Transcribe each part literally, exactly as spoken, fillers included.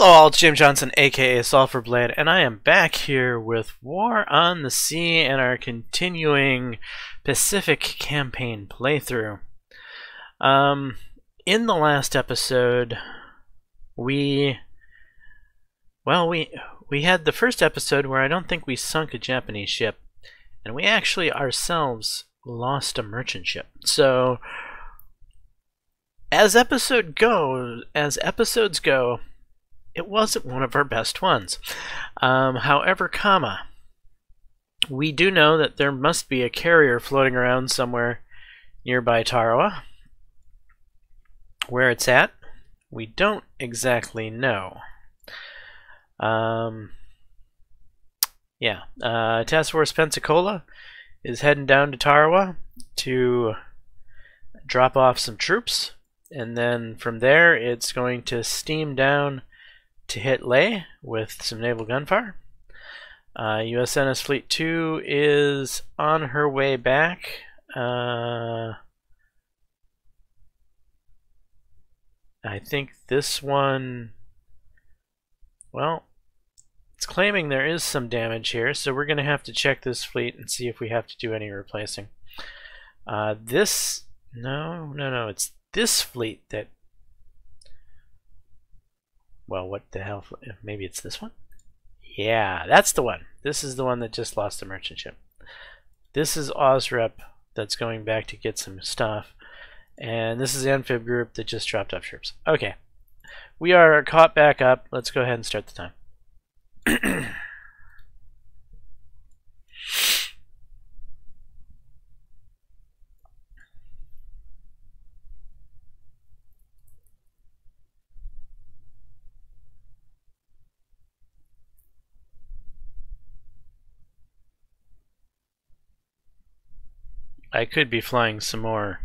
Hello all, it's James Johnson, aka Sulphur Blade, and I am back here with War on the Sea and our continuing Pacific campaign playthrough. Um, in the last episode, we... Well, we, we had the first episode where I don't think we sunk a Japanese ship, and we actually ourselves lost a merchant ship. So, as episode goes, as episodes go, it wasn't one of our best ones. Um, however, comma, we do know that there must be a carrier floating around somewhere nearby Tarawa. Where it's at, we don't exactly know. Um, yeah, uh, Task Force Pensacola is heading down to Tarawa to drop off some troops, and then from there it's going to steam down to hit Leh with some naval gunfire. Uh, U S N S Fleet two is on her way back. Uh, I think this one, well, it's claiming there is some damage here, so we're going to have to check this fleet and see if we have to do any replacing. Uh, this, no, no, no, it's this fleet that, well, what the hell? Maybe it's this one? Yeah, that's the one. This is the one that just lost a merchant ship. This is Osrep that's going back to get some stuff. And this is the Amphib group that just dropped off troops. Okay. We are caught back up. Let's go ahead and start the time. I could be flying some more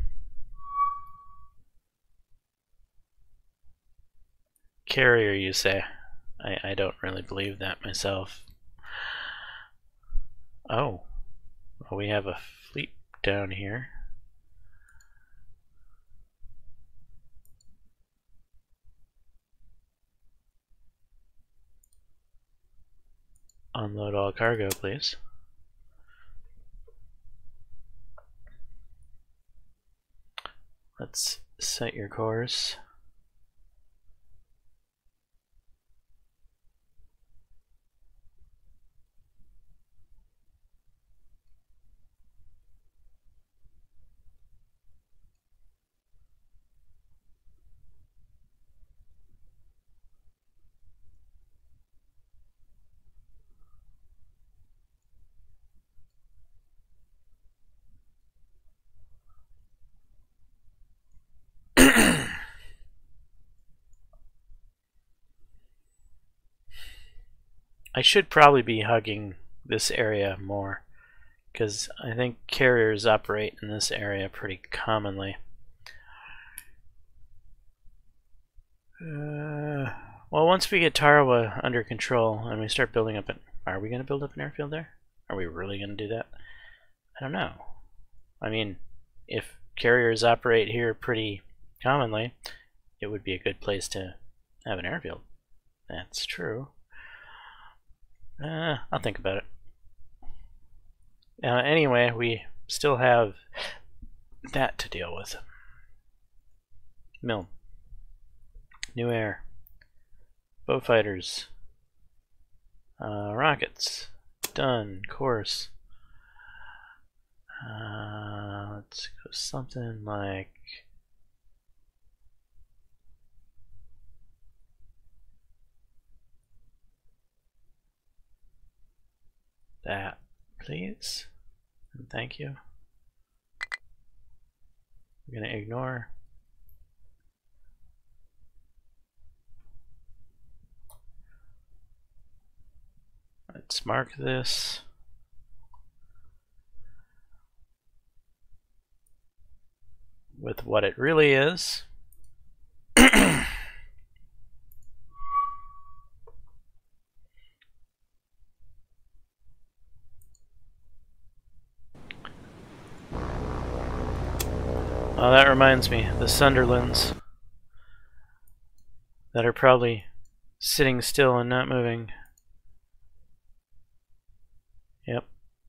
carrier, you say? I, I don't really believe that myself. Oh, well, we have a fleet down here. Unload all cargo, please. Let's set your course. I should probably be hugging this area more, because I think carriers operate in this area pretty commonly. Uh, well, once we get Tarawa under control and we start building up an... Are we going to build up an airfield there? Are we really going to do that? I don't know. I mean, if carriers operate here pretty commonly, it would be a good place to have an airfield. That's true. Uh, I'll think about it. Uh, anyway, we still have that to deal with. Mill. New air. Bow fighters. Uh, rockets. Done. Course. Uh, let's go something like... that, please, and thank you. We're going to ignore. Let's mark this. With what it really is. Oh, that reminds me, the Sunderlands that are probably sitting still and not moving. Yep.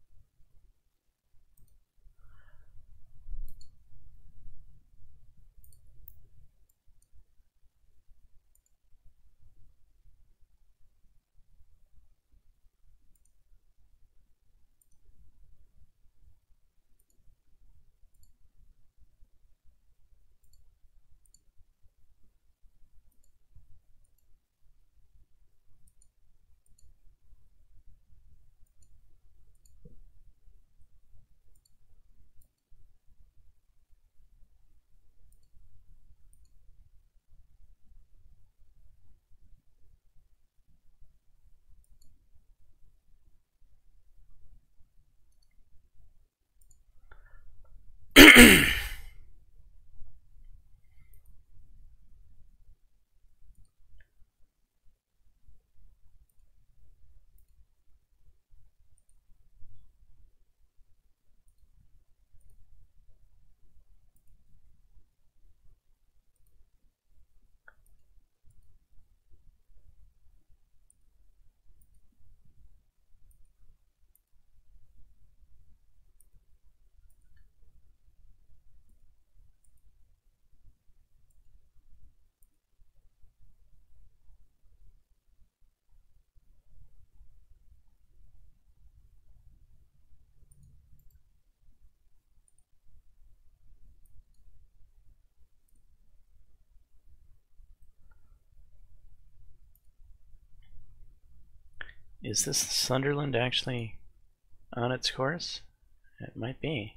Is this Sunderland actually on its course? It might be.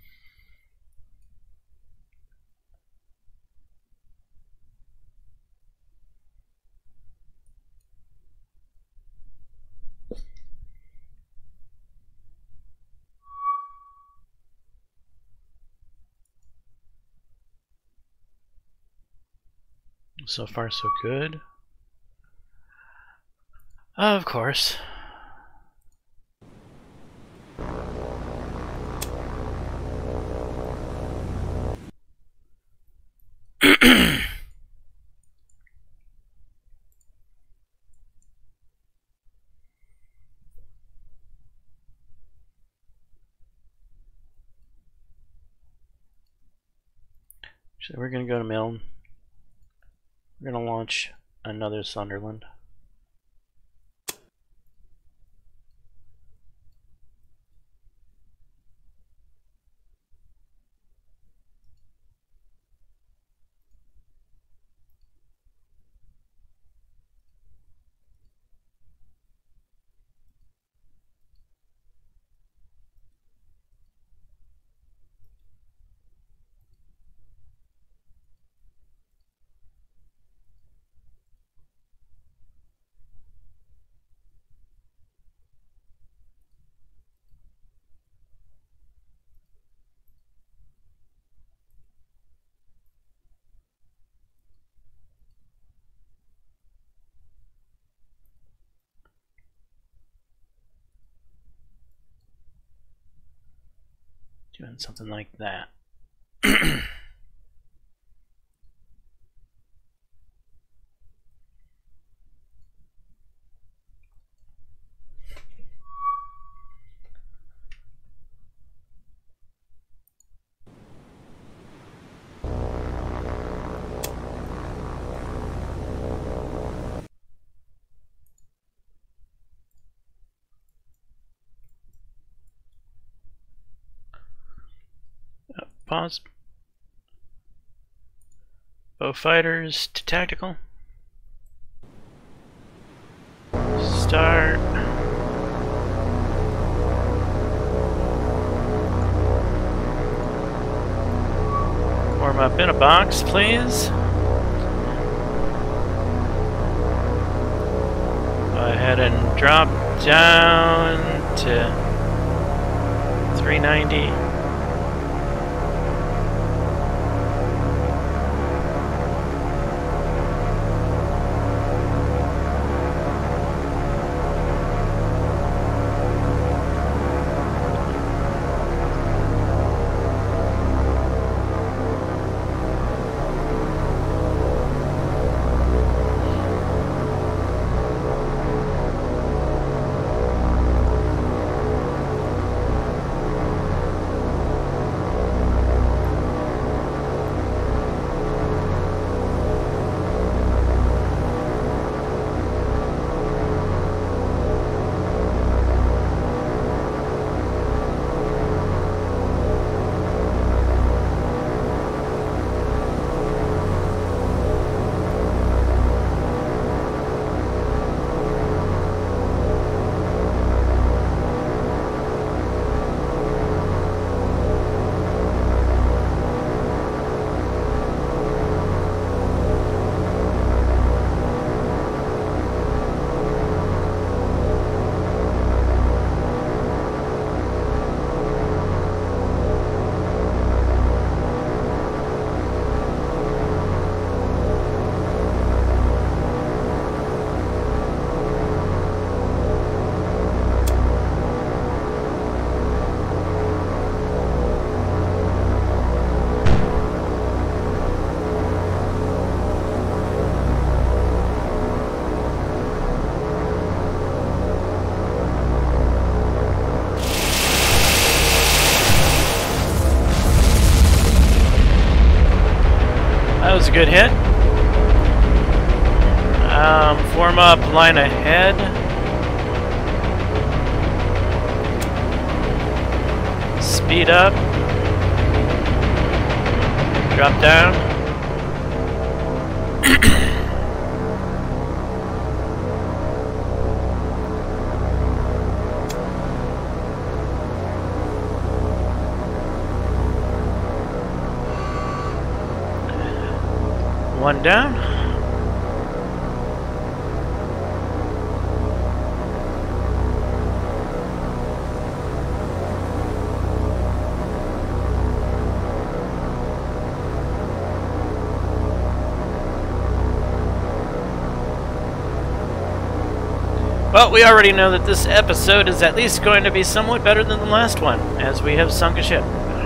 So far, so good. Of course. So we're going to go to Milne. We're going to launch another Sunderland. Doing something like that. Pause. Bow fighters to tactical. Start. Warm up in a box, please. Go ahead and drop down to three ninety. That was a good hit. Um, form up, line ahead. Speed up. Drop down. One down. Well, we already know that this episode is at least going to be somewhat better than the last one, as we have sunk a ship.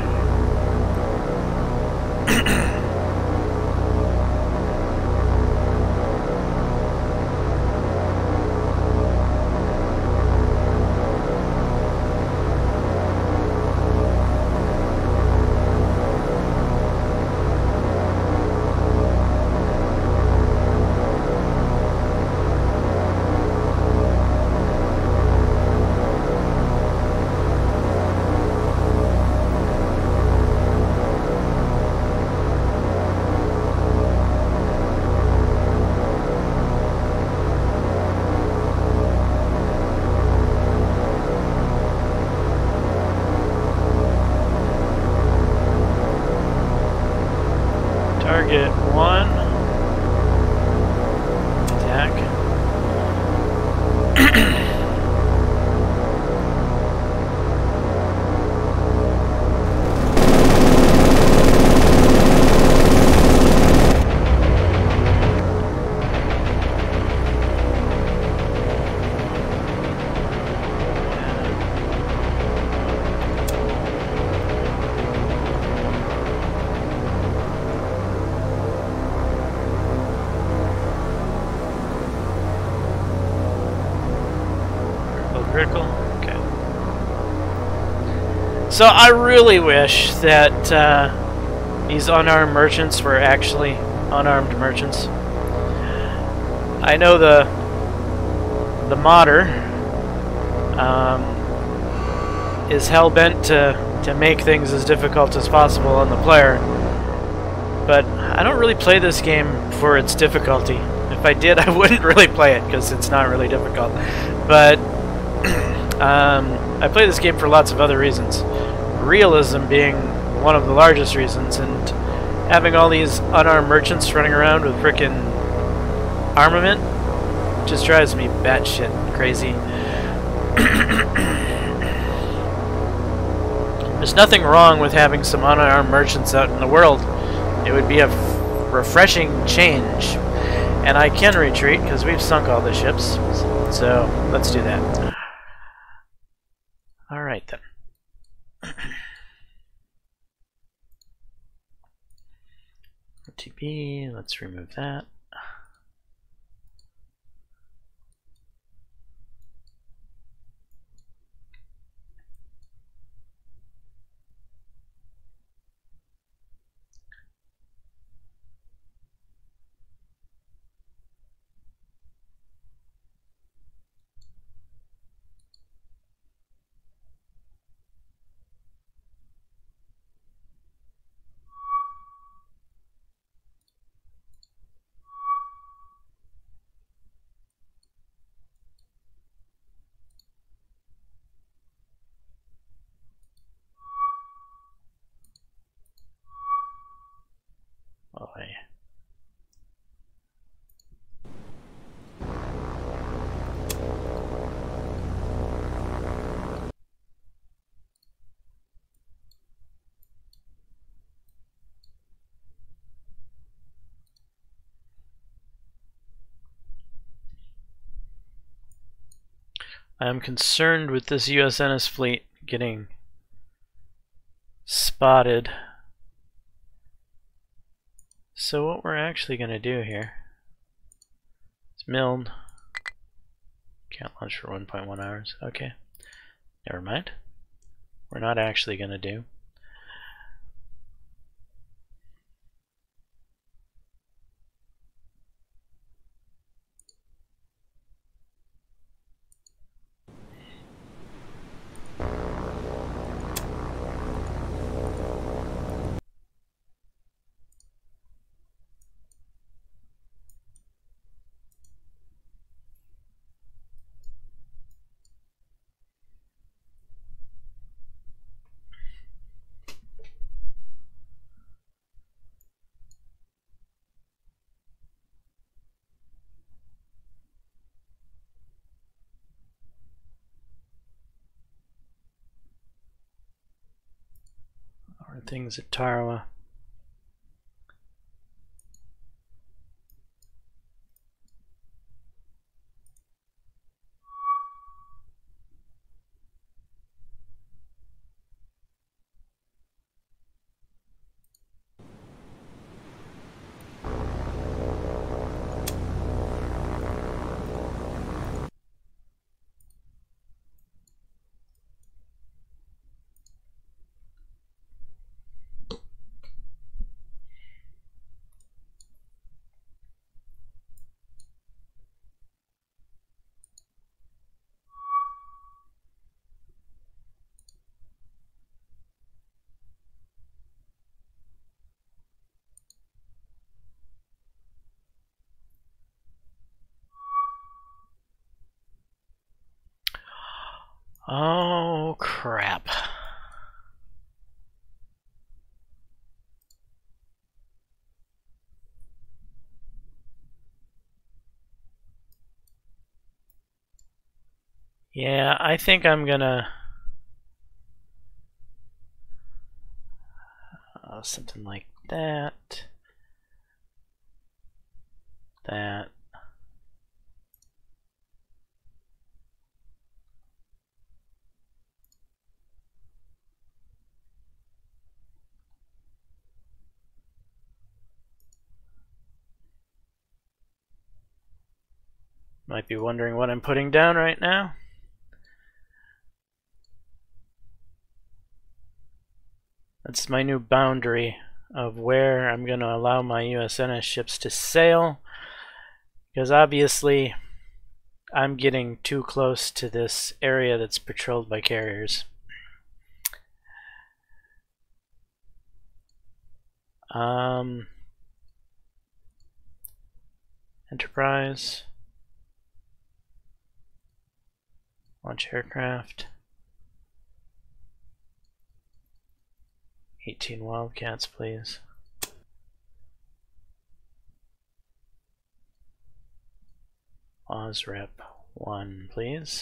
Target one. Attack. Critical? Okay. So I really wish that uh, these unarmed merchants were actually unarmed merchants. I know the the modder um, is hell-bent to, to make things as difficult as possible on the player, but I don't really play this game for its difficulty. If I did, I wouldn't really play it because it's not really difficult. But Um, I play this game for lots of other reasons. Realism being one of the largest reasons, and having all these unarmed merchants running around with frickin' armament just drives me batshit crazy. There's nothing wrong with having some unarmed merchants out in the world. It would be a f refreshing change. And I can retreat because we've sunk all the ships, so let's do that. Alright then. T P, let's remove that. Oh, yeah. I'm concerned with this U S N S fleet getting spotted. So what we're actually going to do here is milled. Can't launch for one point one hours. Okay. Never mind. We're not actually going to do. More things at Tarawa. Oh, crap. Yeah, I think I'm gonna... Uh, something like that. That. Might be wondering what I'm putting down right now. That's my new boundary of where I'm going to allow my U S N S ships to sail. Because obviously, I'm getting too close to this area that's patrolled by carriers. Um, Enterprise. Launch aircraft. eighteen Wildcats, please. Osrep one, please.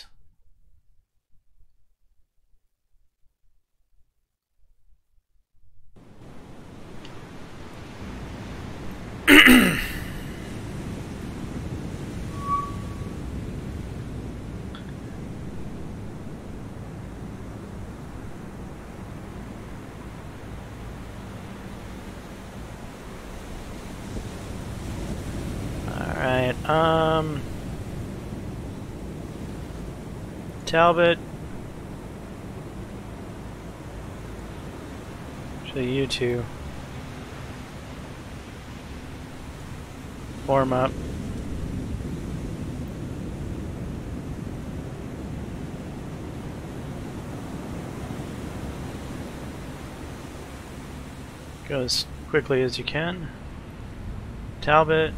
Alright, um... Talbot. Actually, you two. Form up. Go as quickly as you can. Talbot.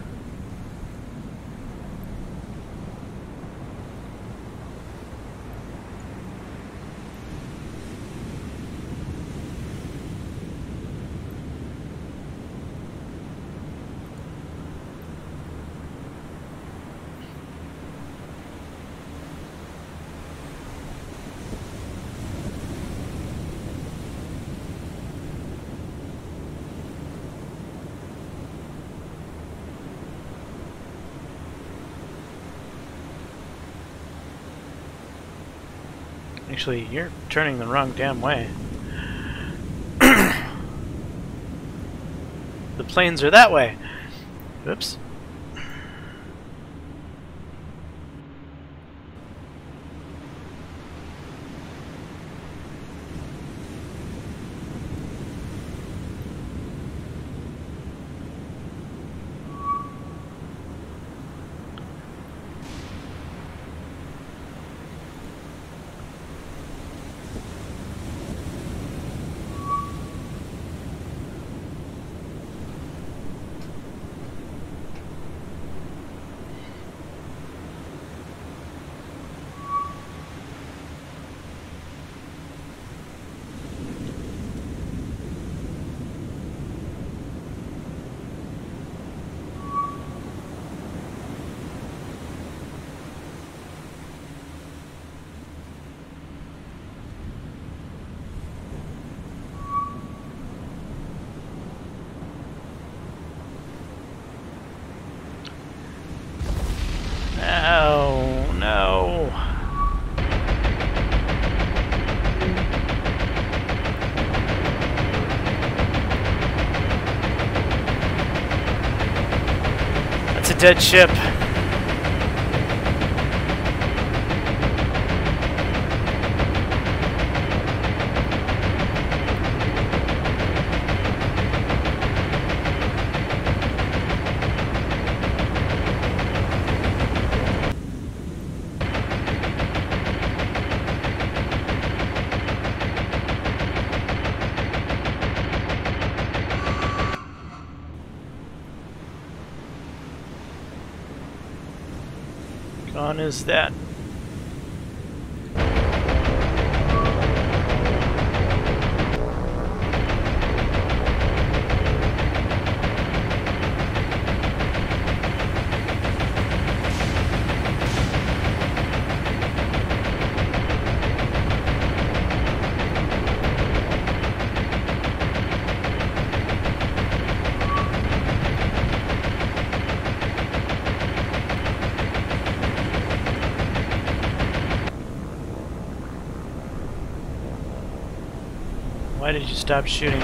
Actually, you're turning the wrong damn way. The planes are that way. Oops. dead ship. Gone is that. Why did you stop shooting?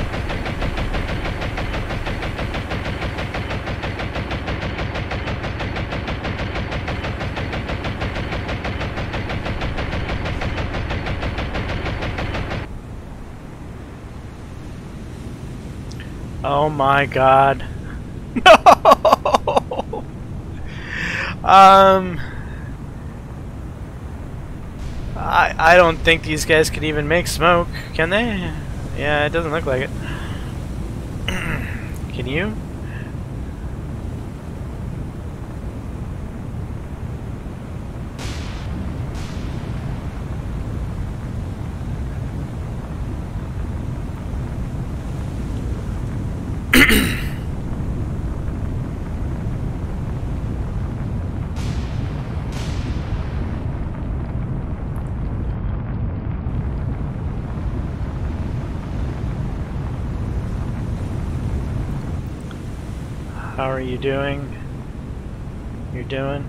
Oh my god. No! Um... I, I don't think these guys could even make smoke, can they? Yeah, it doesn't look like it. Can you? How are you doing? You're doing?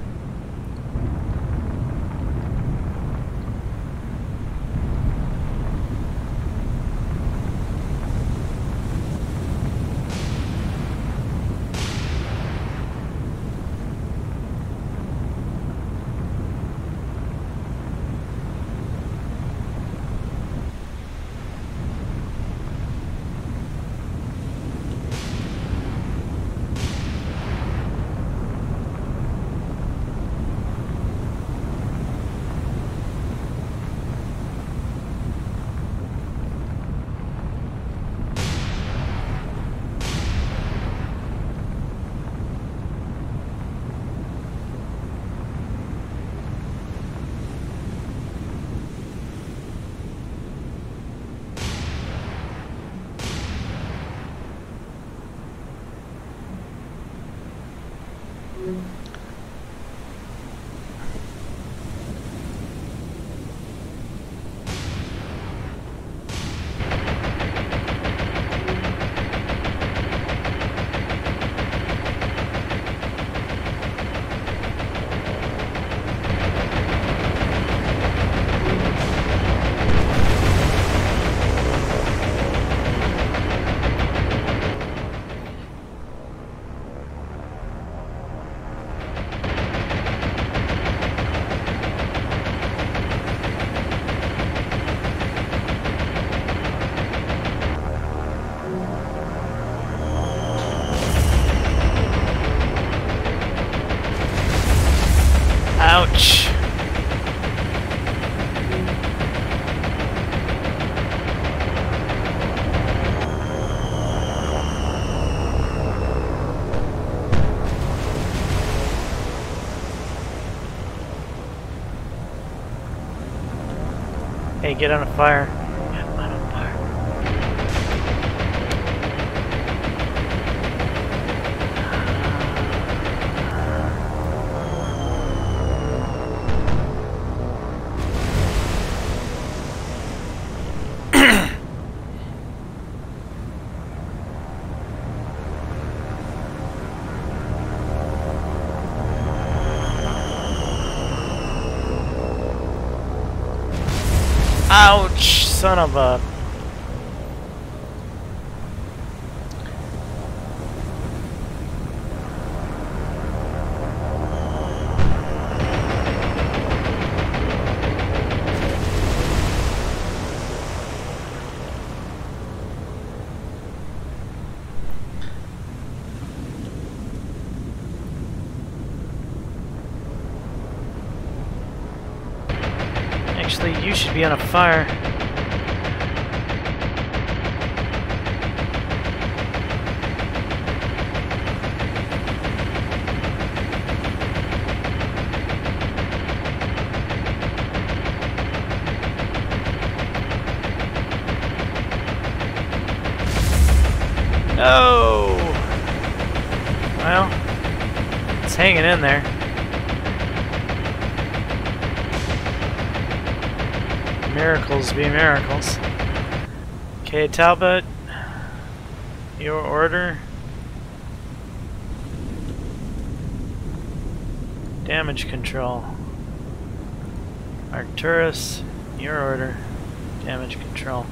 Ouch. Hey, get on a fire. Get on a fire. Ouch, son of a... Actually, you should be on a fire. No! Well, it's hanging in there. Miracles be miracles. Okay, Talbot, your order. Damage control. Arcturus, your order. Damage control.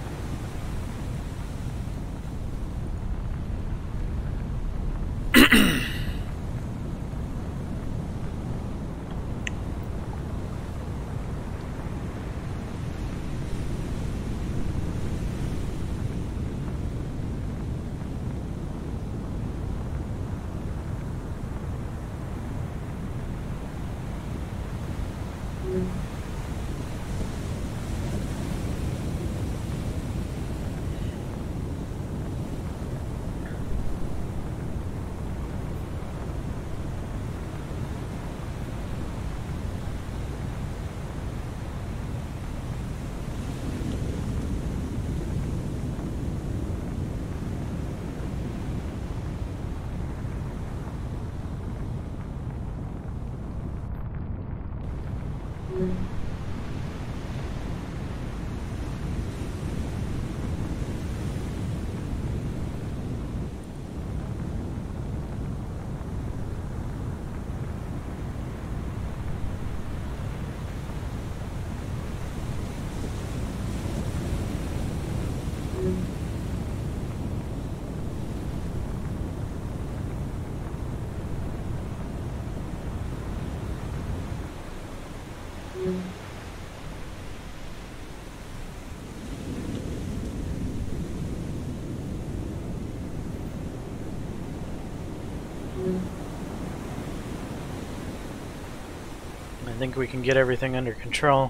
I think we can get everything under control.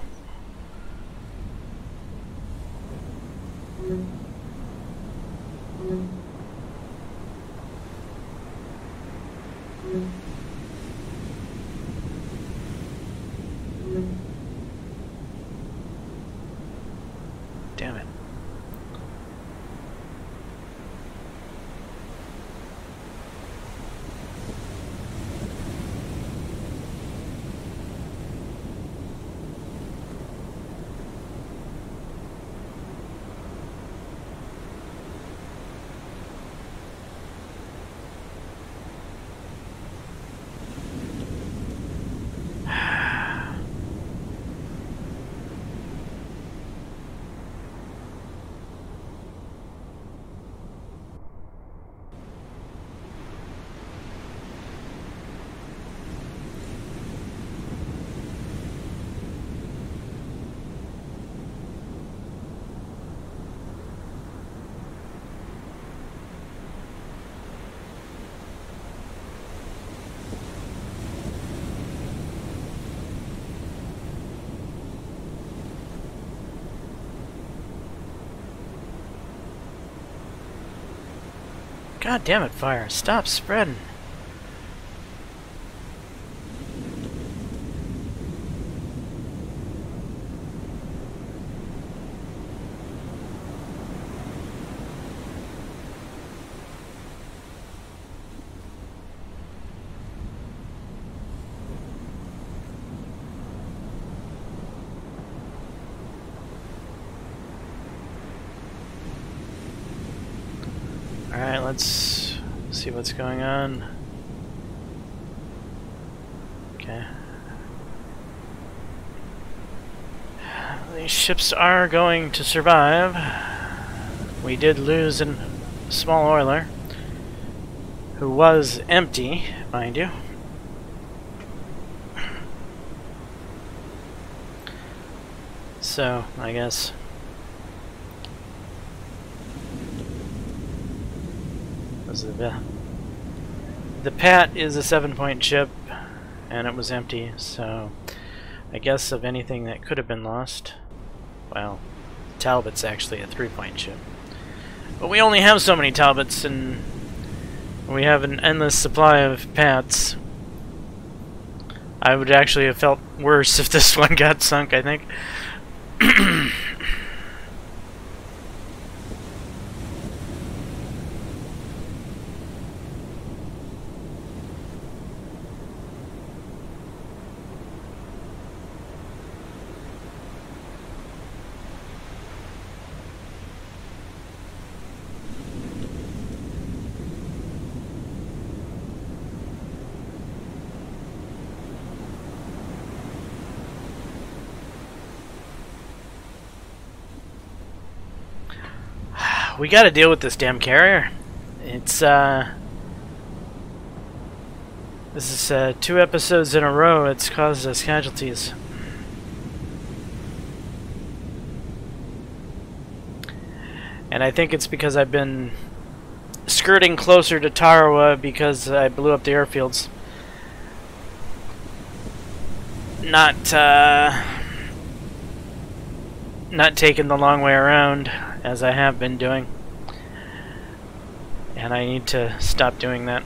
Damn it. God damn it, fire. Stop spreading. Alright, let's see what's going on. Okay. These ships are going to survive. We did lose a small oiler, who was empty, mind you. So, I guess... The, the Pat is a seven point ship, and it was empty, so I guess, of anything that could have been lost. Well, Talbot's actually a three-point ship. But we only have so many Talbots, and we have an endless supply of Pats. I would actually have felt worse if this one got sunk, I think. We gotta deal with this damn carrier. It's, uh... This is, uh, two episodes in a row it's caused us casualties. And I think it's because I've been skirting closer to Tarawa because I blew up the airfields. Not, uh... not taking the long way around, as I have been doing. And I need to stop doing that.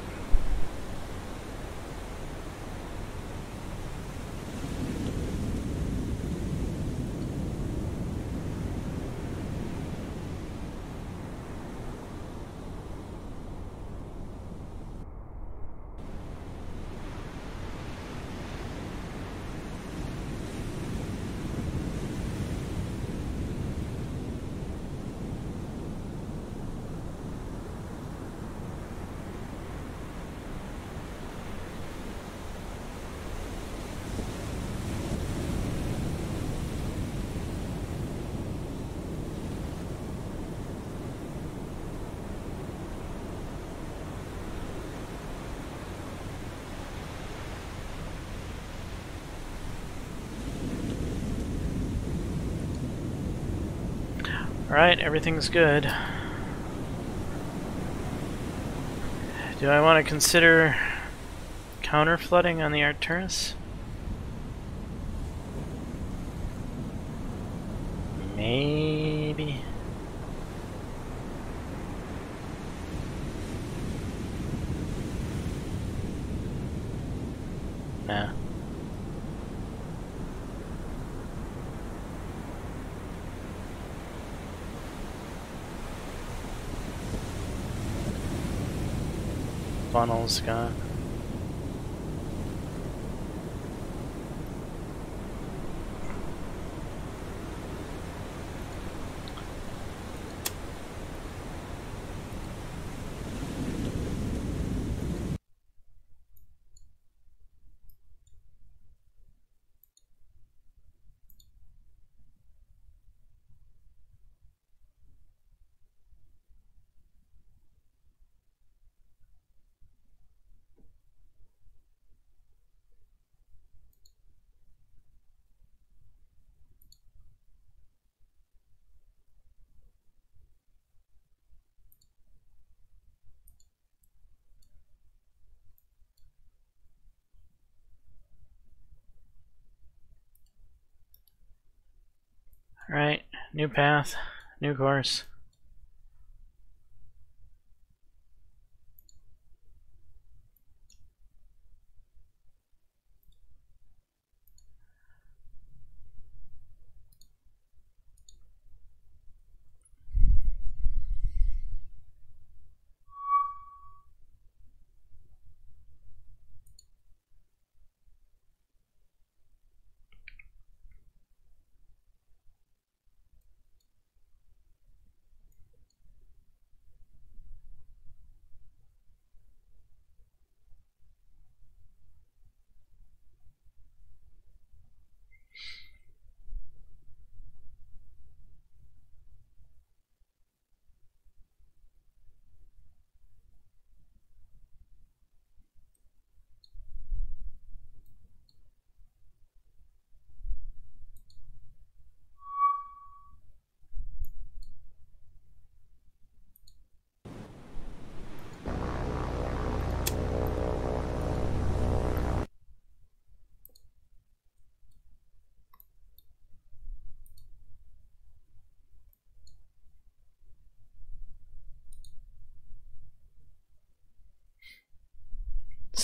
Alright, everything's good. Do I want to consider counter flooding on the Arcturus? Maybe. Nah. Funnel's gone. Alright, new path, new course.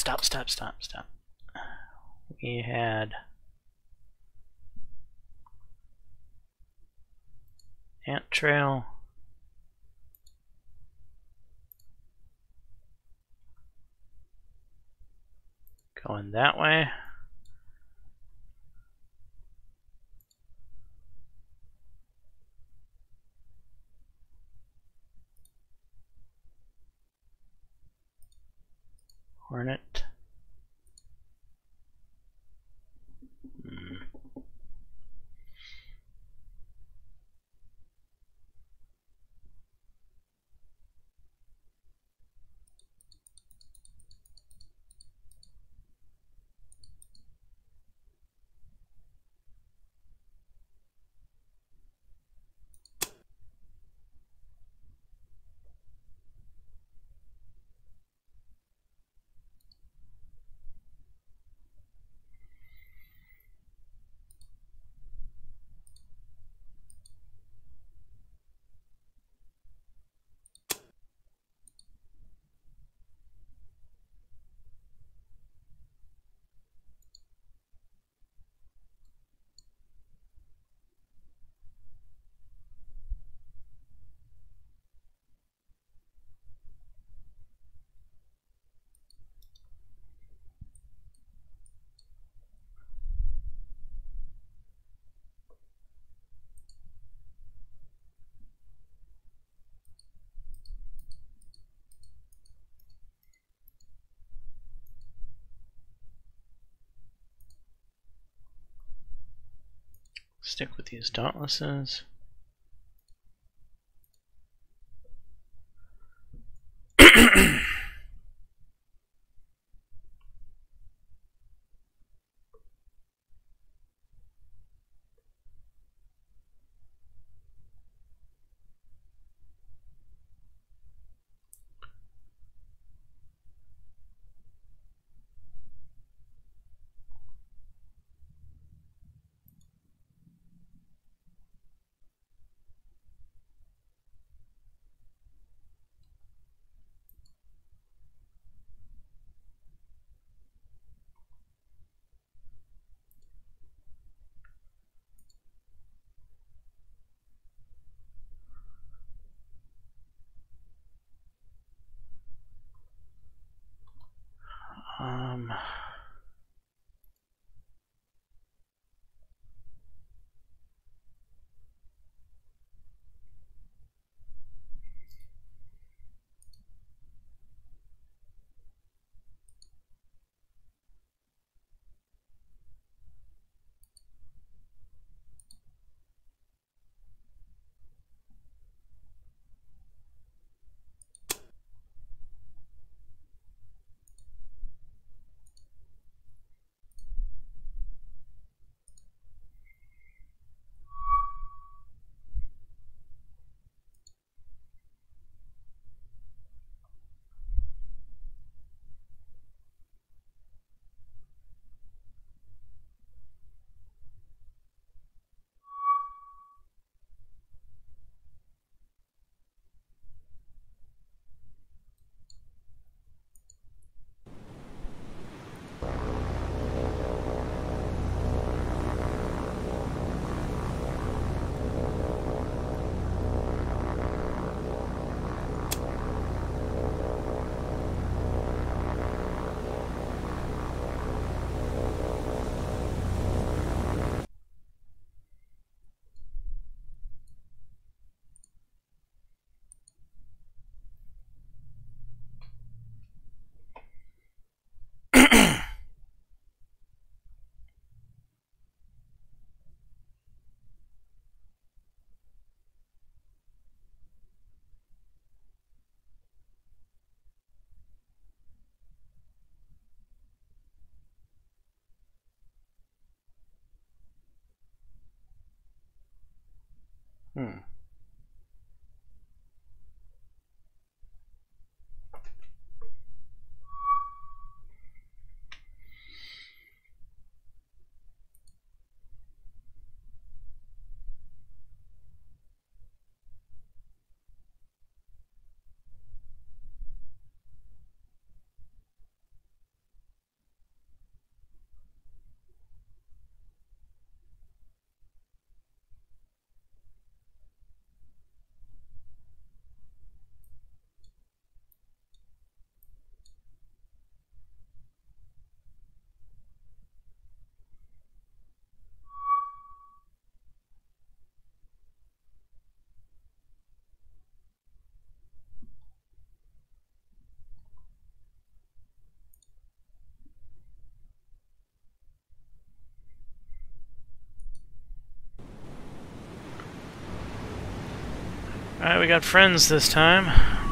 stop, stop, stop, stop. We had ant trail. Going that way. Hornet. Hmm. Stick with these dauntlesses. Um, Alright, we got friends this time.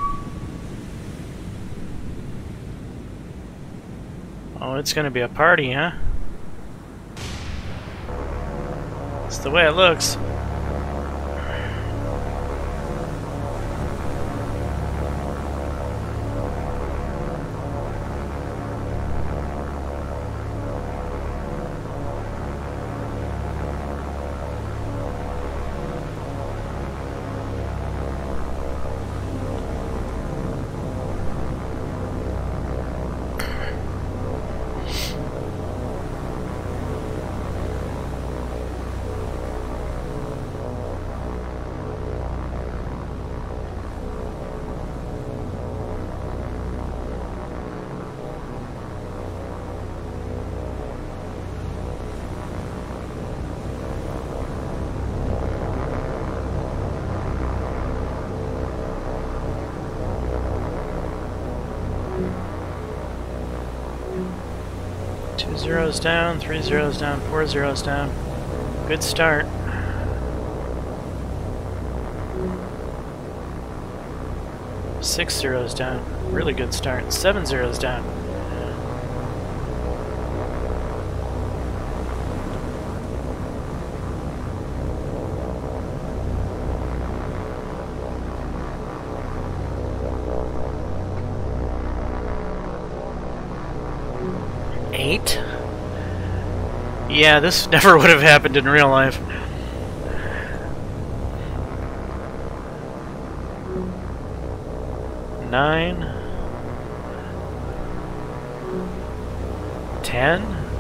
Oh, it's gonna be a party, huh? That's the way it looks. Two zeros down, three zeros down, four zeros down. Good start. Six zeros down. Really good start. Seven zeros down. Eight? Yeah, this never would have happened in real life. Nine. Ten.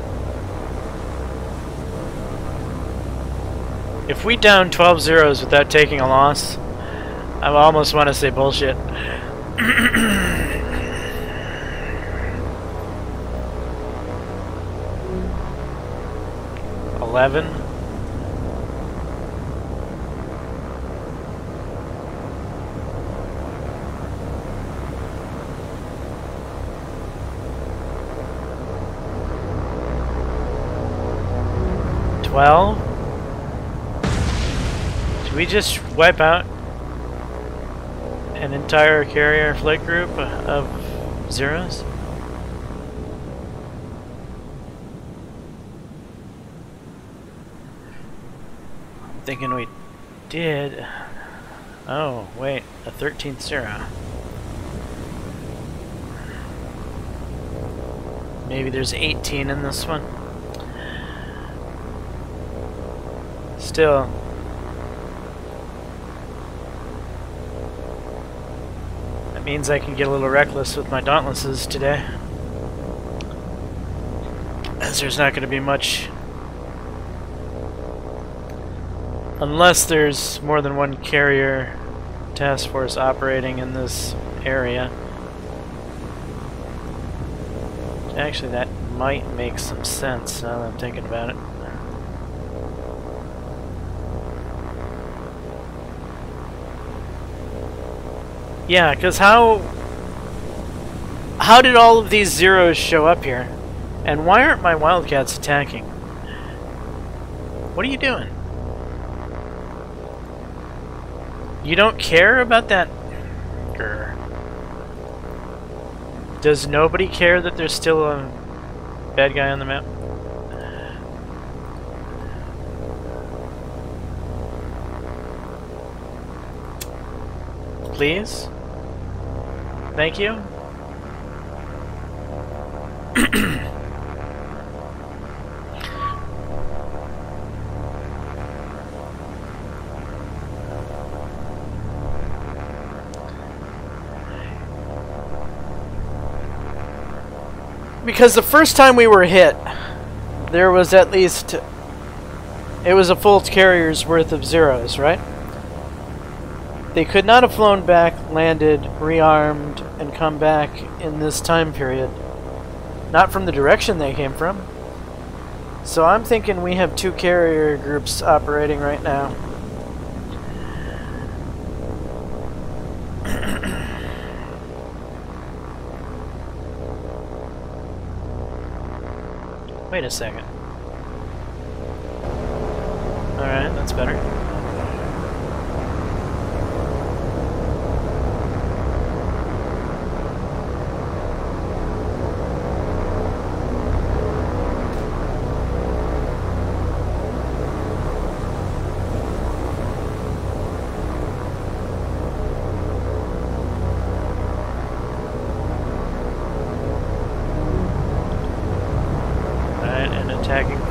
If we down twelve zeros without taking a loss, I almost want to say bullshit. Eleven. Twelve. Should we just wipe out an entire carrier flight group of zeros? Thinking we did. Oh, wait, a thirteenth zero. Maybe there's eighteen in this one. Still. That means I can get a little reckless with my dauntlesses today. As there's not going to be much. Unless there's more than one carrier task force operating in this area. Actually, that might make some sense now that I'm thinking about it. Yeah, because how... How did all of these zeros show up here? And why aren't my Wildcats attacking? What are you doing? You don't care about that? Grr. Does nobody care that there's still a bad guy on the map? Please? Thank you? Because the first time we were hit, there was at least, it was a full carrier's worth of zeros, right? They could not have flown back, landed, rearmed, and come back in this time period. Not from the direction they came from. So I'm thinking we have two carrier groups operating right now. Wait a second. Alright, that's better.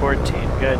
fourteen, good.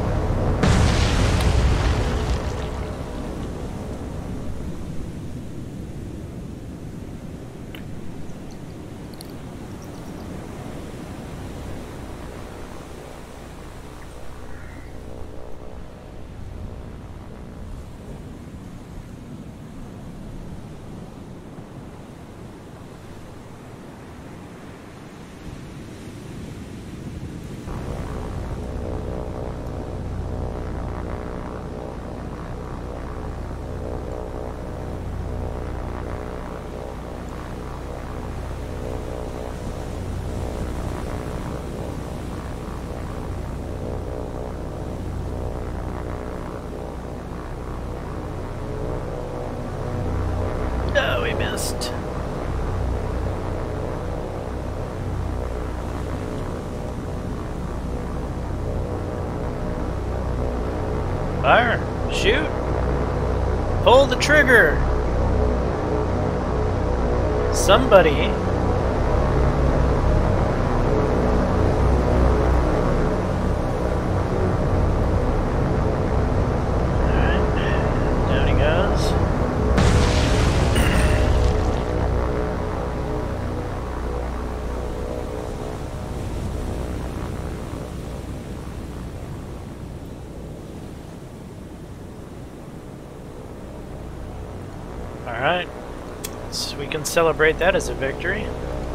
No, we missed. Fire! Shoot! Pull the trigger! Somebody! Alright, down he goes. Alright, so we can celebrate that as a victory.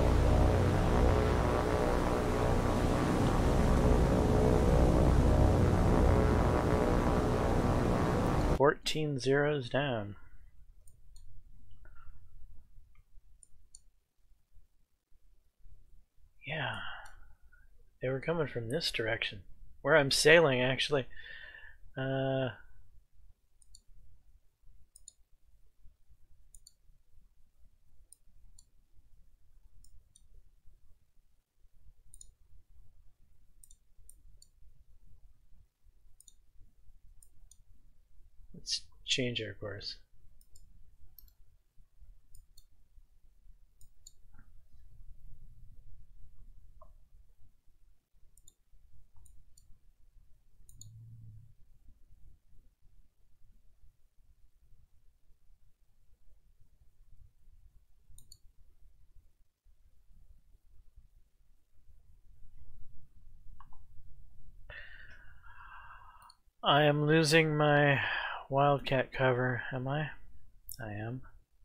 Fourteen zeros down. Yeah, they were coming from this direction, where I'm sailing actually. Uh... Let's change our course. I am losing my Wildcat cover, am I? I am.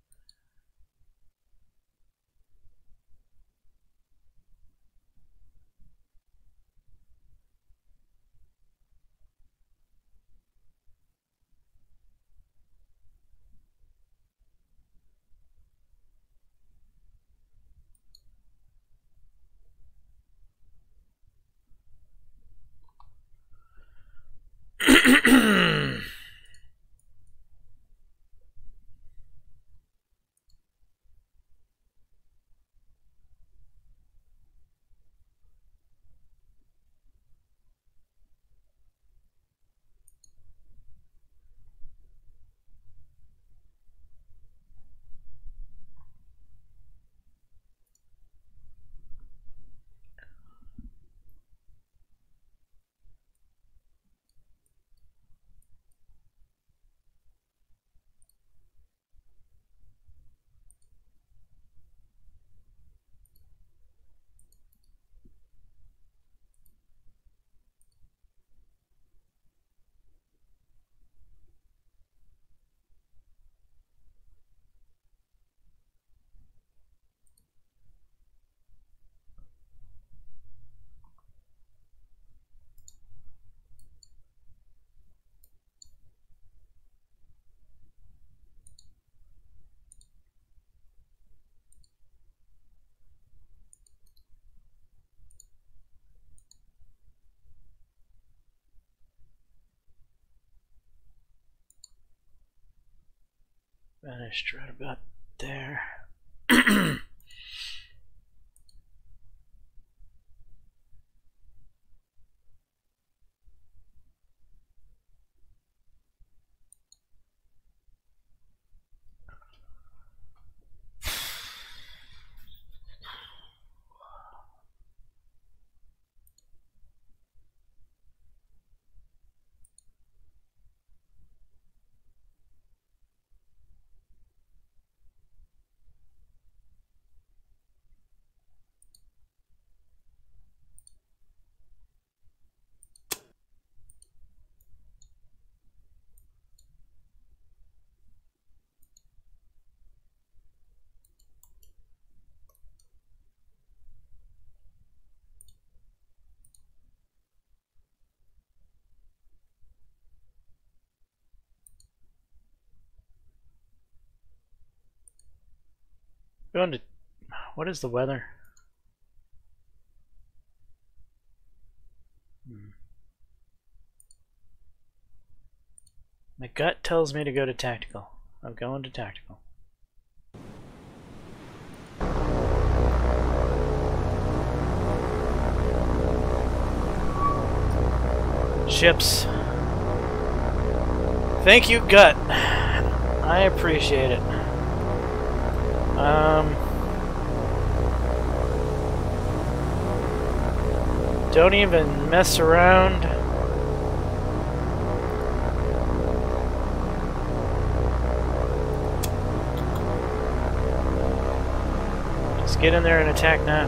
Vanished right about there. Going to. What is the weather? Hmm. My gut tells me to go to tactical. I'm going to tactical. Ships. Thank you, gut. I appreciate it. Um, don't even mess around. Just get in there and attack now.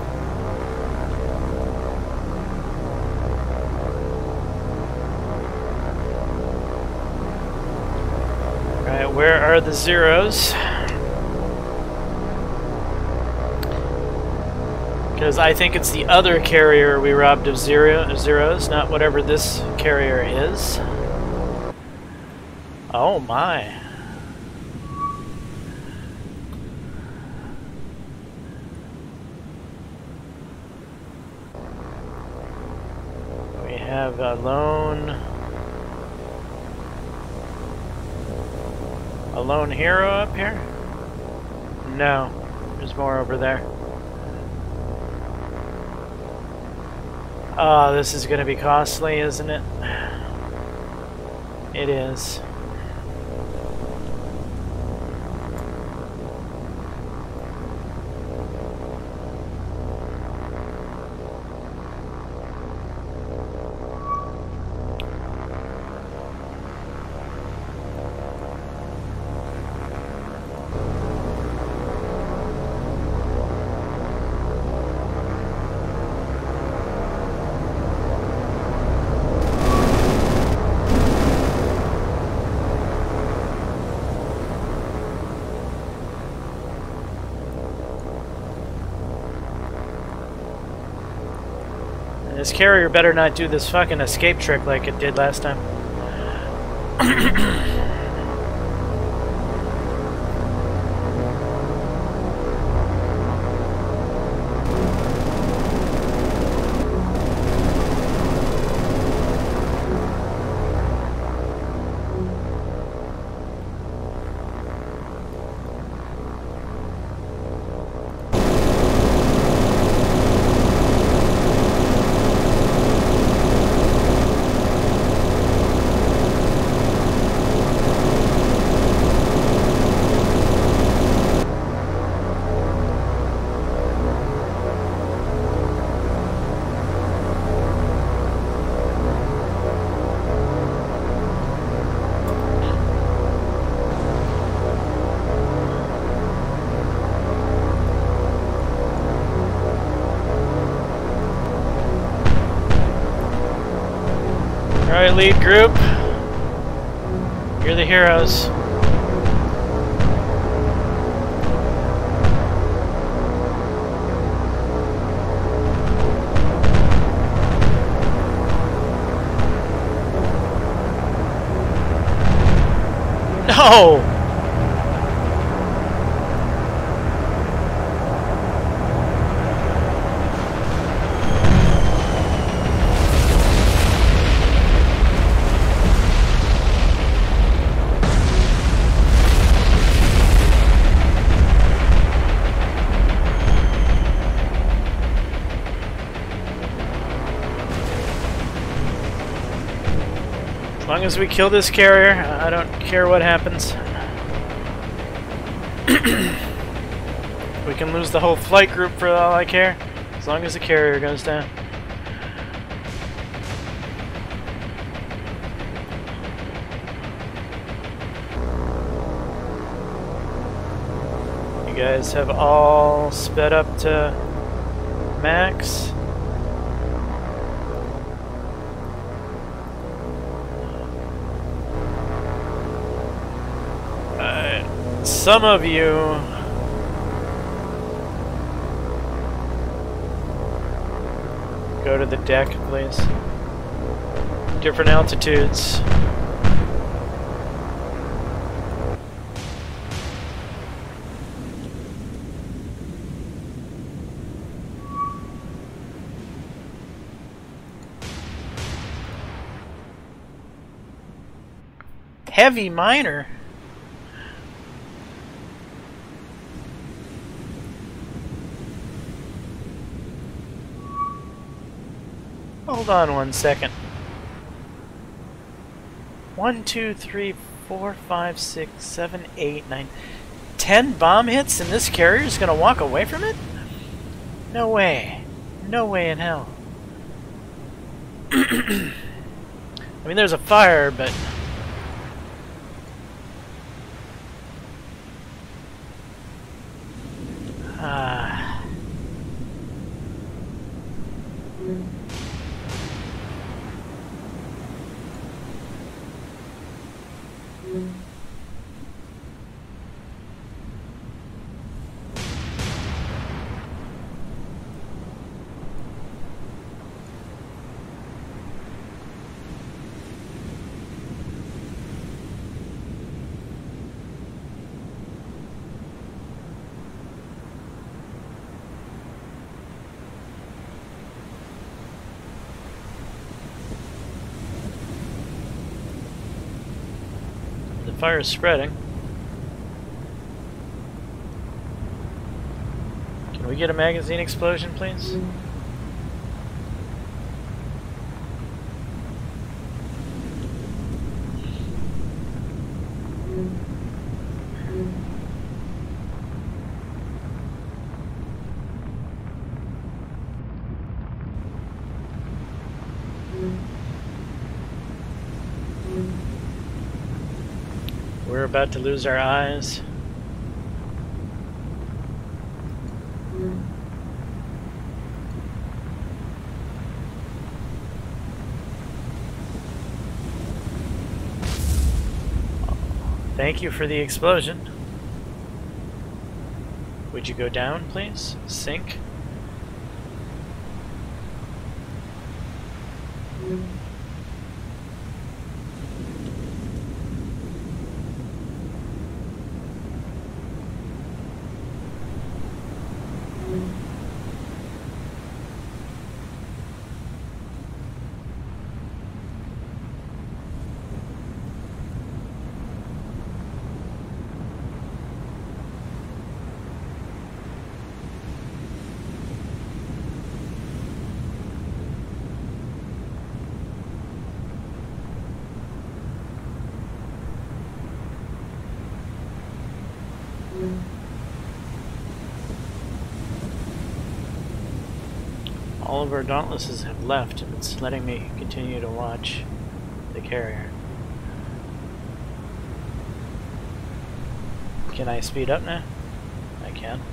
Alright, where are the zeros? Because I think it's the other carrier we robbed of zero zeros, not whatever this carrier is. Oh my. We have a lone... a lone hero up here? No, there's more over there. Oh, this is going to be costly, isn't it? It is. This carrier better not do this fucking escape trick like it did last time. Alright, lead group. You're the heroes. No! As long as we kill this carrier, I don't care what happens. We can lose the whole flight group for all I care, as long as the carrier goes down. You guys have all sped up to max. Some of you go to the deck, please. Different altitudes. heavy miner. Hold on one second. One, two, three, four, five, six, seven, eight, nine, ten bomb hits, and this carrier is gonna walk away from it? No way. No way in hell. I mean, there's a fire, but... Ah... The fire is spreading. Can we get a magazine explosion, please? We're about to lose our eyes. Thank you for the explosion. Would you go down, please? Sink. All of our dauntlesses have left, and it's letting me continue to watch the carrier. Can I speed up now? I can.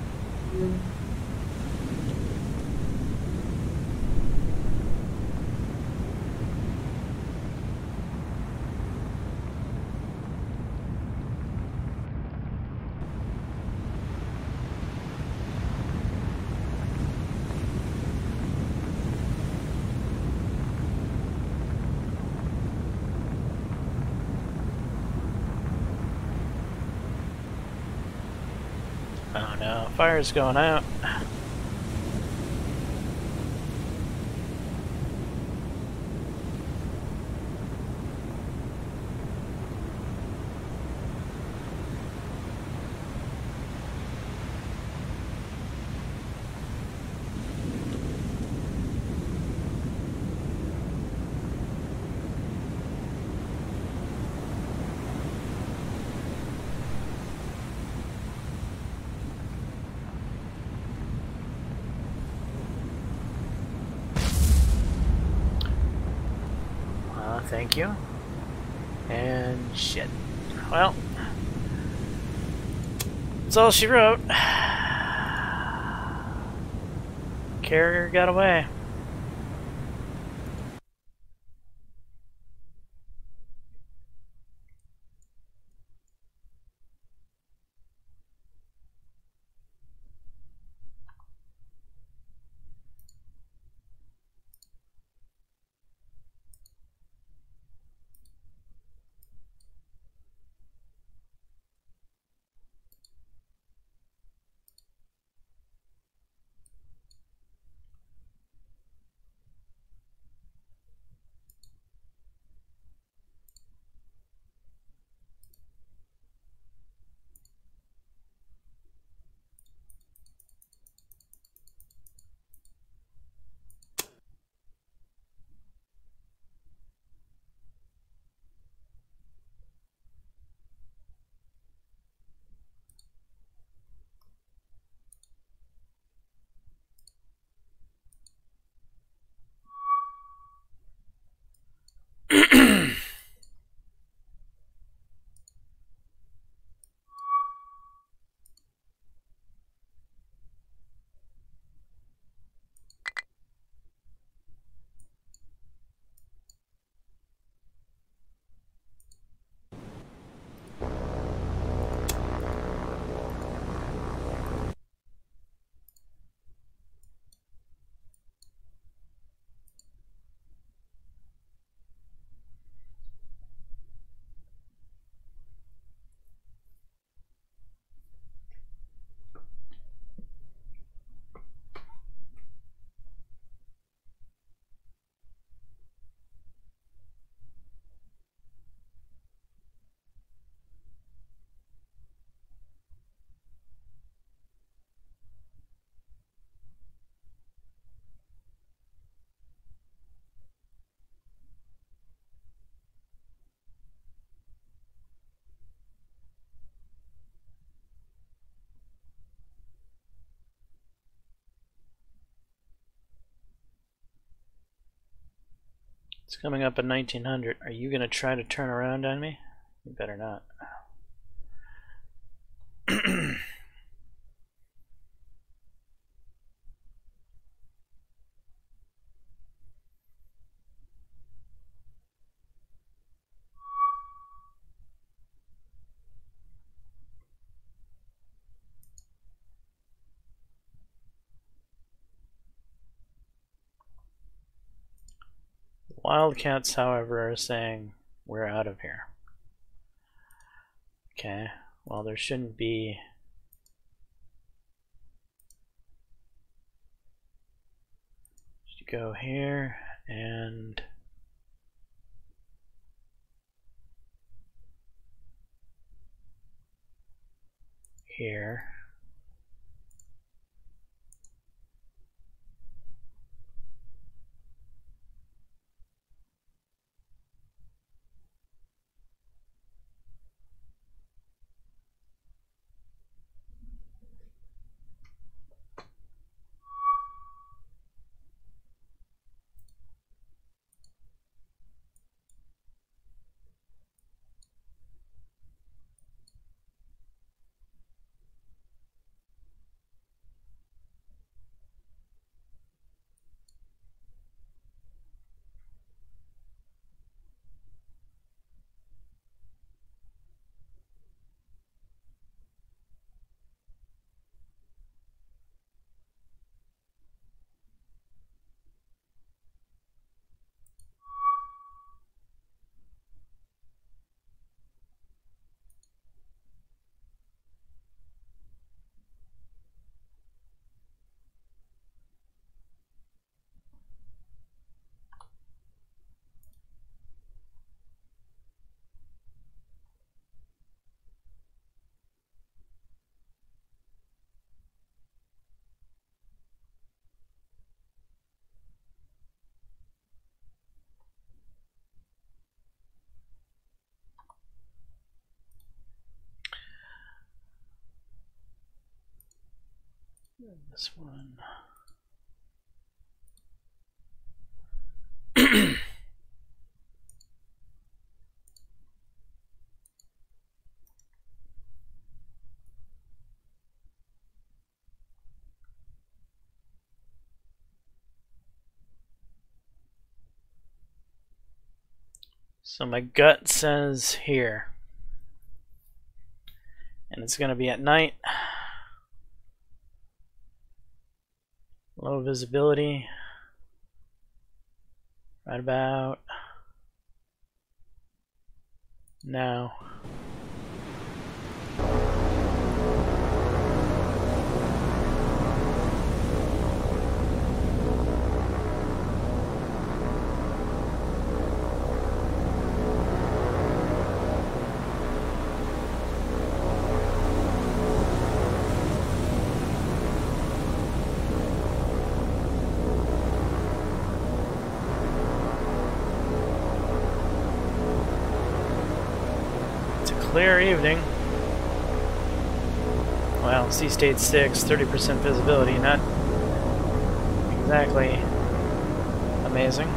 Oh no, fire's going out. Thank you. And shit. Well, that's all she wrote. Carrier got away. It's coming up at nineteen hundred. Are you going to try to turn around on me? You better not. Wildcats, however, are saying we're out of here. Okay, well, there shouldn't be. Just go here and here. This one. So my gut says here. And it's going to be at night. Low visibility. Right about now. Clear evening. Well, sea state six, thirty percent visibility, not exactly amazing.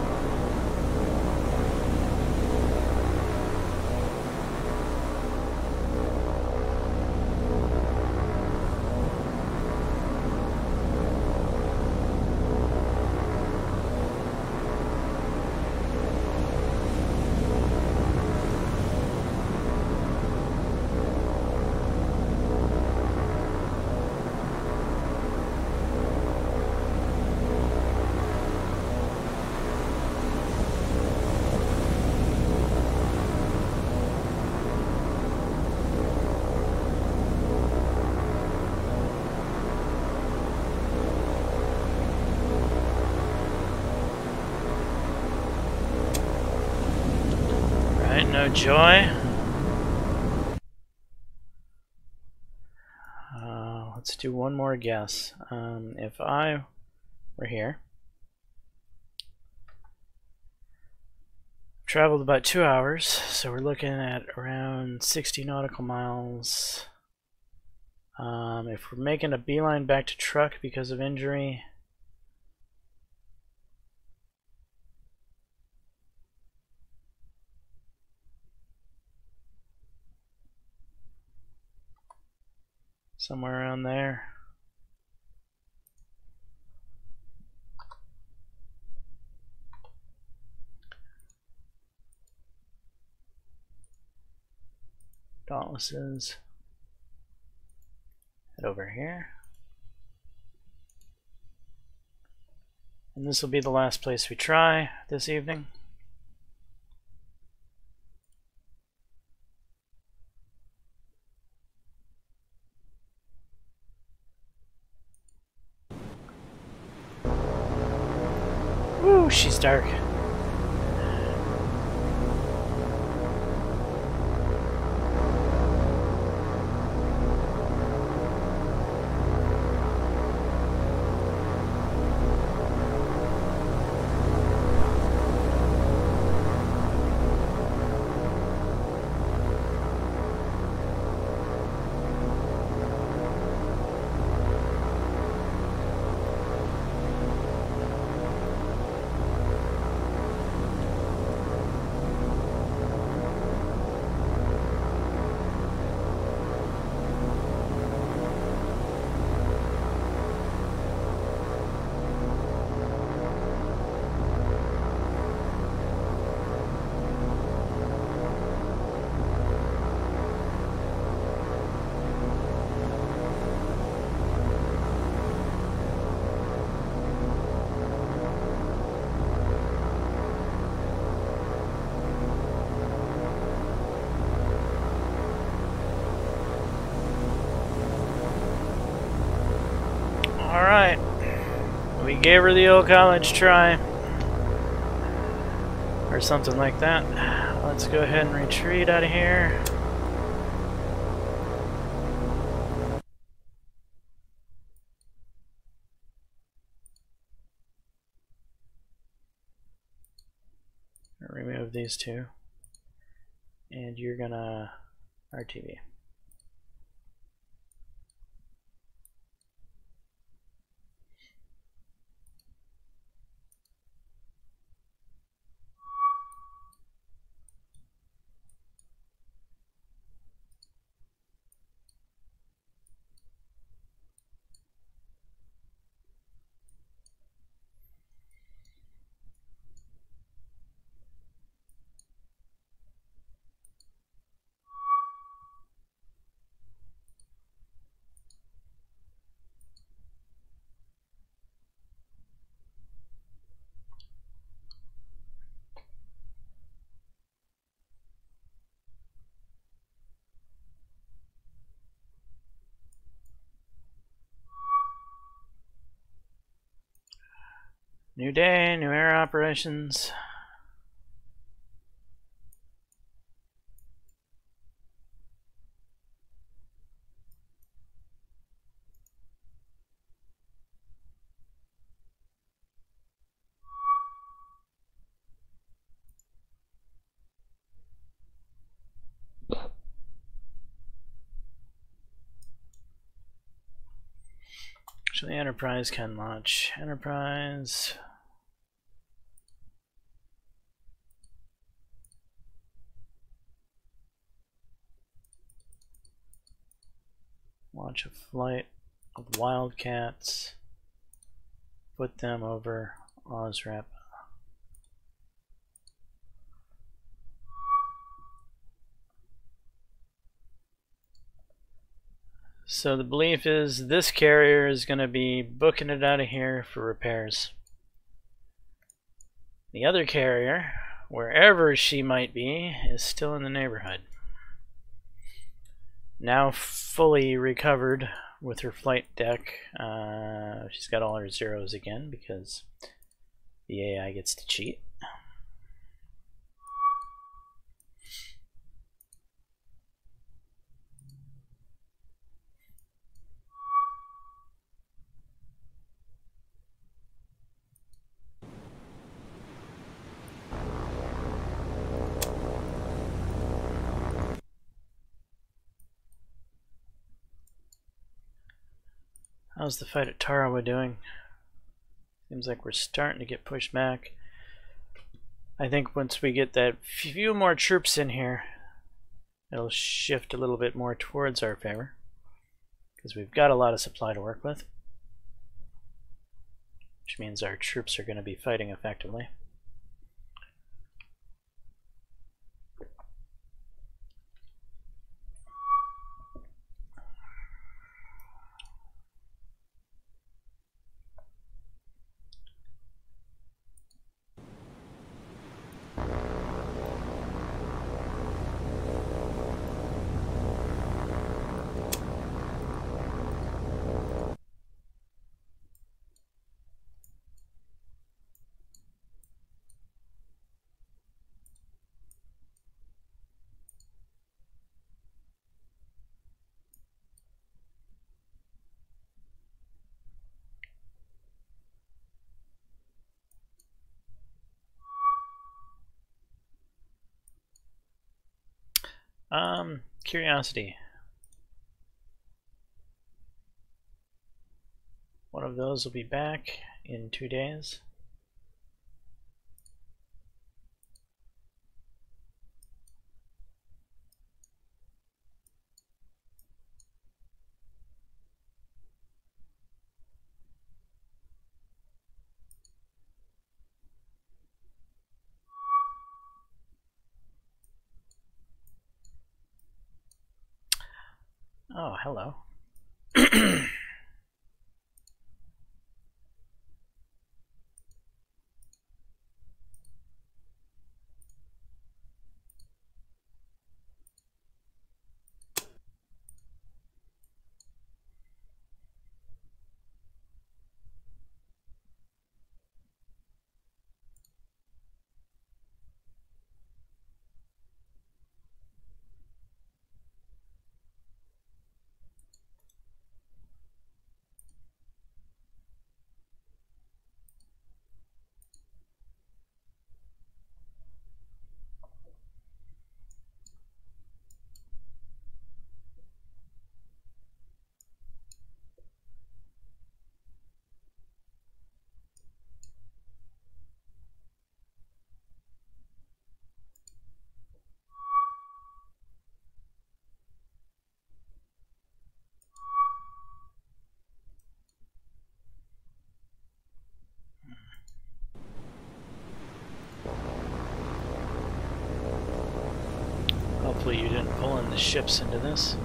No joy. Uh, let's do one more guess. Um, if I were here, traveled about two hours, so we're looking at around sixty nautical miles. Um, if we're making a beeline back to truck because of injury, somewhere around there. Dauntlesses. Head over here. And this will be the last place we try this evening. Woo, she's dark. Alright, we gave her the old college try, or something like that. Let's go ahead and retreat out of here. Remove these two, and you're gonna R T V. New day, new air operations. Actually, Enterprise can launch. Enterprise. Launch a flight of Wildcats. Put them over Ozrep. So the belief is this carrier is going to be booking it out of here for repairs. The other carrier, wherever she might be, is still in the neighborhood. Now fully recovered with her flight deck. Uh, she's got all her zeros again because the A I gets to cheat. How's the fight at Tarawa doing? Seems like we're starting to get pushed back. I think once we get that few more troops in here, it'll shift a little bit more towards our favor. because we've got a lot of supply to work with, which means our troops are going to be fighting effectively. Um, curiosity. One of those will be back in two days. Oh, hello. Hopefully you didn't pull in the ships into this.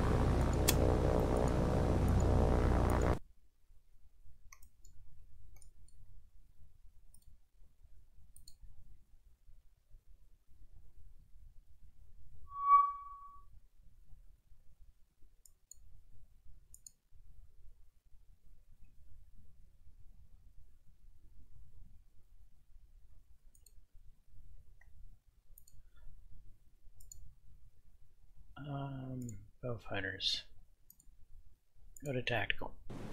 Um, bow fighters. Go to tactical.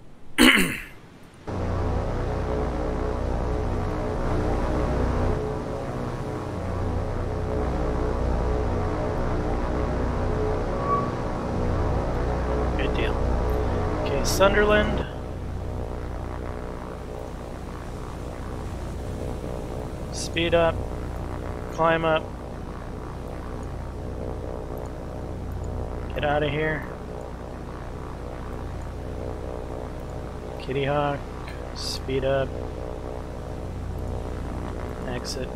Good deal. Okay, Sunderland. Speed up. Climb up. Get out of here. Kitty Hawk, speed up. Exit.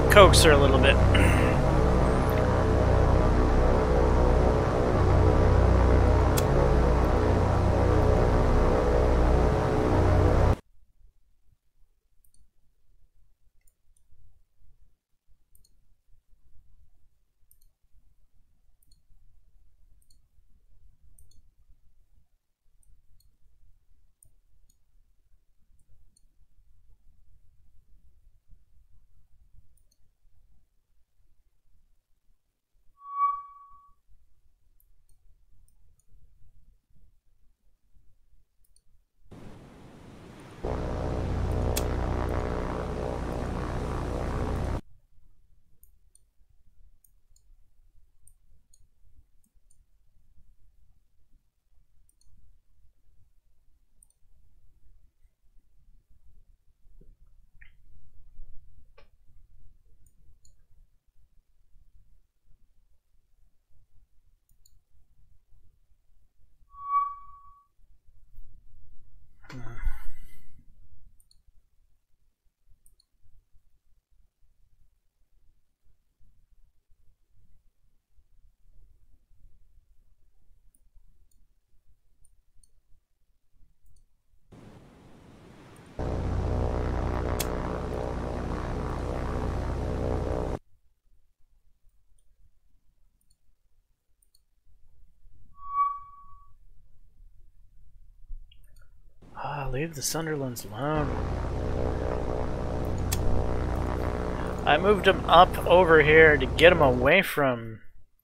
coax her a little bit. Ah, leave the Sunderlands alone. I moved them up over here to get them away from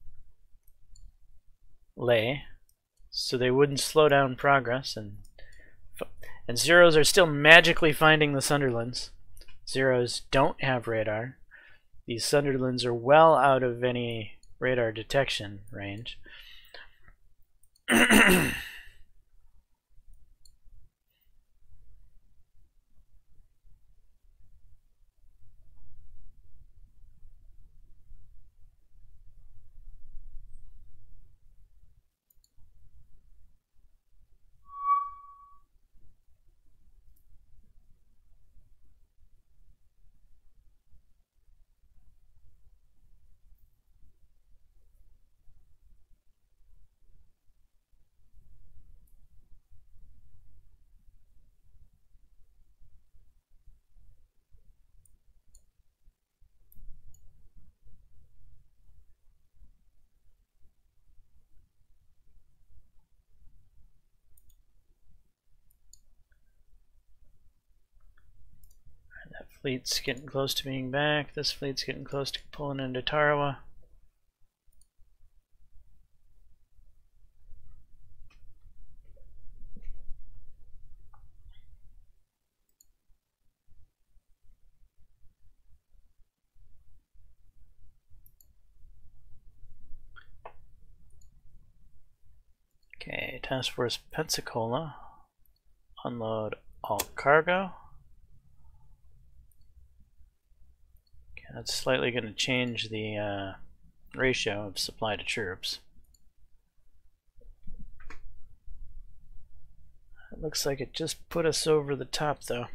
Ley, so they wouldn't slow down progress, and and Zeros are still magically finding the Sunderlands. Zeros don't have radar. These Sunderlands are well out of any radar detection range. That fleet's getting close to being back. This fleet's getting close to pulling into Tarawa. Okay, Task Force Pensacola. Unload all cargo. Okay, that's slightly going to change the uh, ratio of supply to troops. It looks like it just put us over the top, though.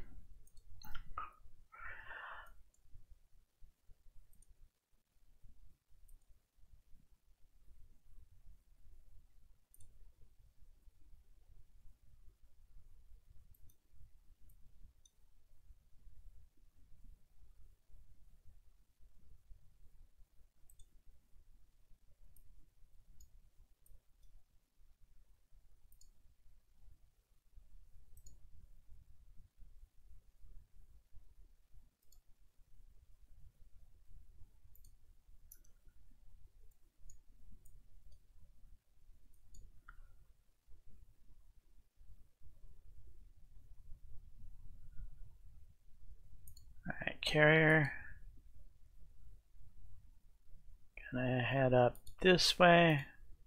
Alright, Carrier. Gonna head up this way.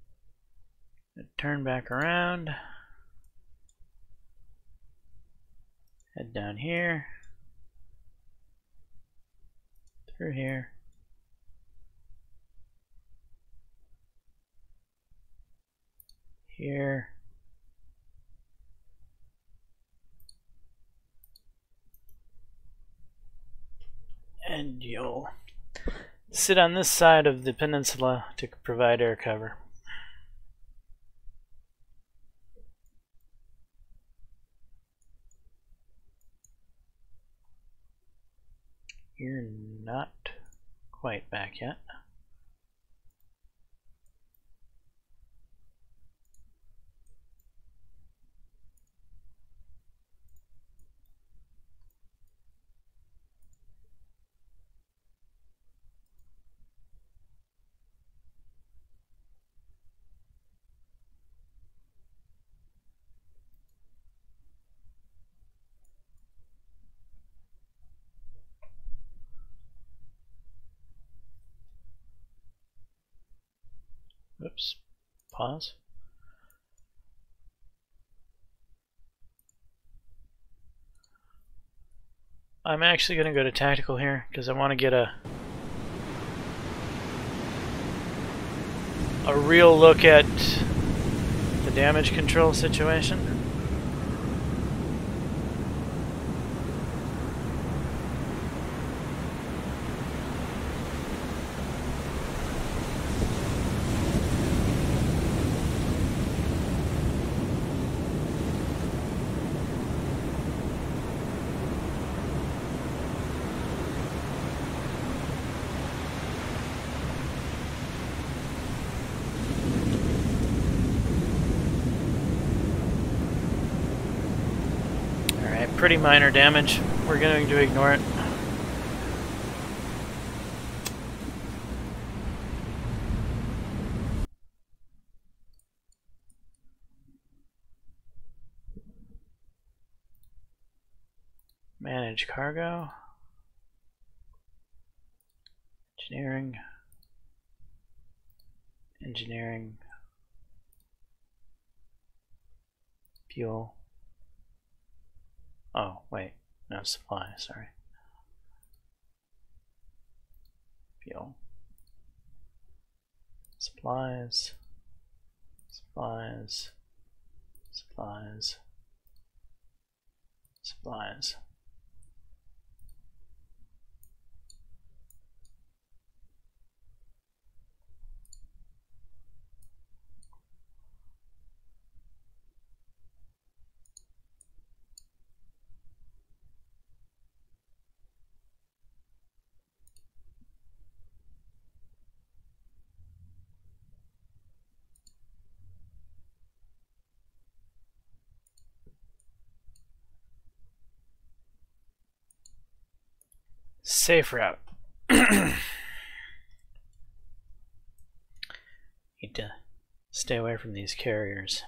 Turn back around. Head down here. Through here. Here. And you'll sit on this side of the peninsula to provide air cover. You're not quite back yet. Oops, pause. I'm actually going to go to tactical here because I want to get a a real look at the damage control situation. Pretty minor damage. We're going to ignore it. Manage cargo. Engineering. Engineering. Fuel. Oh, wait. No, supply, sorry. Fuel. Supplies. Supplies. Supplies. Supplies. Safe route. Need to stay away from these carriers.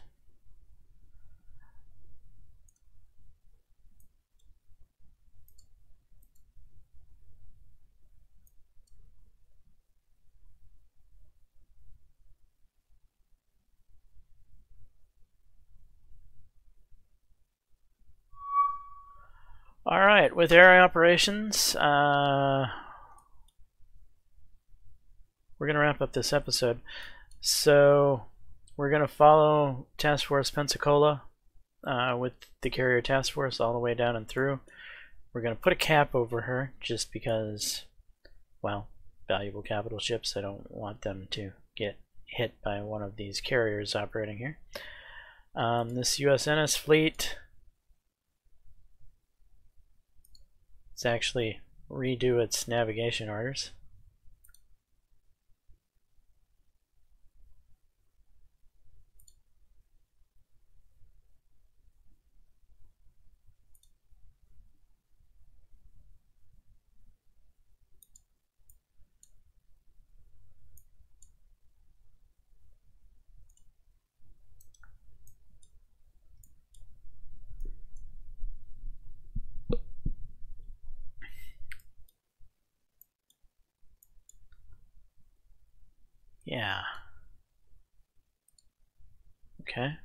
Alright, with area operations, uh, we're going to wrap up this episode. So, we're going to follow Task Force Pensacola uh, with the Carrier Task Force all the way down and through. We're going to put a cap over her just because, well, valuable capital ships. I don't want them to get hit by one of these carriers operating here. Um, this U S N S fleet, let's actually redo its navigation orders. Yeah. Okay.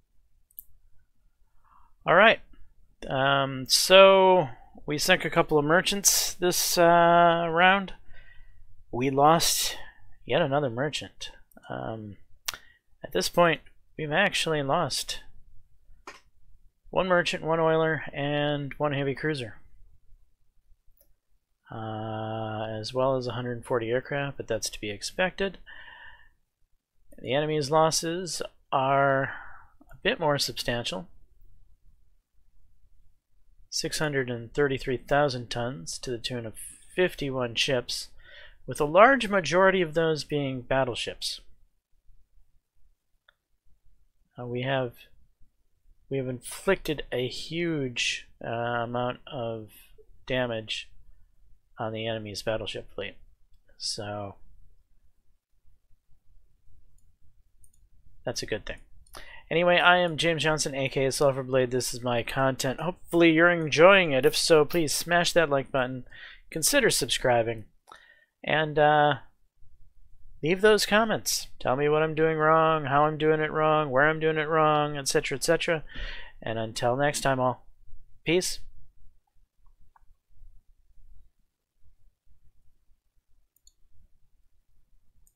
All right. Um, so we sunk a couple of merchants this uh, round. We lost yet another merchant. Um, at this point, we've actually lost one merchant, one oiler, and one heavy cruiser. Uh, as well as one hundred forty aircraft, but that's to be expected. The enemy's losses are a bit more substantial. six hundred thirty-three thousand tons to the tune of fifty-one ships, with a large majority of those being battleships. Uh, we have we have inflicted a huge uh, amount of damage on the enemy's battleship fleet. So that's a good thing. Anyway, I am James Johnson, aka Silverblade. This is my content. Hopefully you're enjoying it. If so, please smash that like button, consider subscribing, and uh, leave those comments. Tell me what I'm doing wrong, how I'm doing it wrong, where I'm doing it wrong, et cetera, et cetera. And until next time, all, peace.